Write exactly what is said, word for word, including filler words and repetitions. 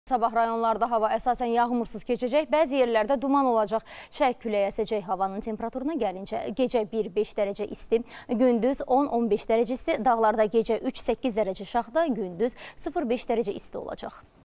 Sabah rayonlarda hava əsasən yağmursuz keçəcək, bəzi yerlərdə duman olacaq. Şərq küləyi əsəcək, havanın temperaturuna gəlincə gecə bir beş dərəcə isti, gündüz on on beş dərəcə isti, dağlarda gecə üç səkkiz dərəcə şaxta, gündüz sıfır beş dərəcə isti olacaq.